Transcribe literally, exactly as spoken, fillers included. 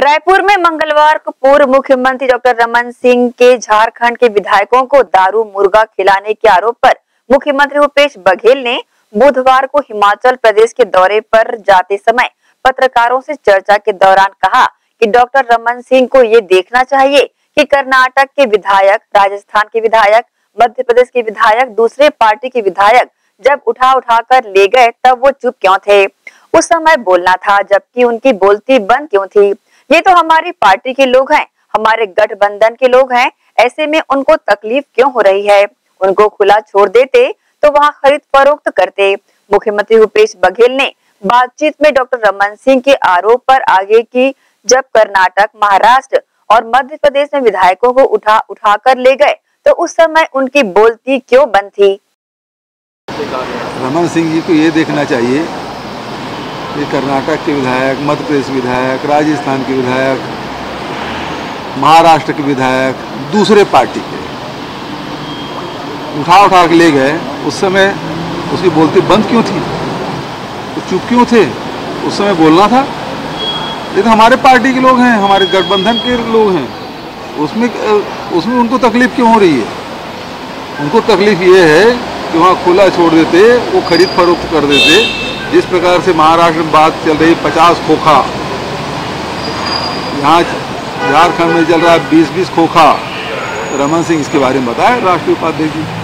रायपुर में मंगलवार को पूर्व मुख्यमंत्री डॉक्टर रमन सिंह के झारखंड के विधायकों को दारू मुर्गा खिलाने के आरोप पर मुख्यमंत्री भूपेश बघेल ने बुधवार को हिमाचल प्रदेश के दौरे पर जाते समय पत्रकारों से चर्चा के दौरान कहा कि डॉक्टर रमन सिंह को ये देखना चाहिए कि कर्नाटक के विधायक, राजस्थान के विधायक, मध्य प्रदेश के विधायक, दूसरे पार्टी के विधायक जब उठा उठा कर ले गए तब वो चुप क्यों थे। उस समय बोलना था जबकि उनकी बोलती बंद क्यों थी। ये तो हमारी पार्टी के लोग हैं, हमारे गठबंधन के लोग हैं, ऐसे में उनको तकलीफ क्यों हो रही है। उनको खुला छोड़ देते तो वहाँ खरीद फरोख्त करते। मुख्यमंत्री भूपेश बघेल ने बातचीत में डॉक्टर रमन सिंह के आरोप पर आगे की जब कर्नाटक, महाराष्ट्र और मध्य प्रदेश में विधायकों को उठा उठा कर ले गए तो उस समय उनकी बोलती क्यों बंद थी। रमन सिंह जी को ये देखना चाहिए कि कर्नाटक के विधायक, मध्य प्रदेश विधायक, राजस्थान के विधायक, महाराष्ट्र के विधायक, दूसरे पार्टी के उठा उठा के ले गए, उस समय उसकी बोलती बंद क्यों थी, तो चुप क्यों थे। उस समय बोलना था। ये तो हमारे पार्टी के लोग हैं, हमारे गठबंधन के लोग हैं, उसमें उसमें उनको तकलीफ क्यों हो रही है। उनको तकलीफ ये है कि वहाँ खुला छोड़ देते, वो खरीद फरोख्त कर देते। जिस प्रकार से महाराष्ट्र में बात चल रही पचास खोखा, यहाँ झारखंड में चल रहा है बीस बीस खोखा। रमन सिंह इसके बारे में बताए राष्ट्रीय उपाध्यक्ष जी।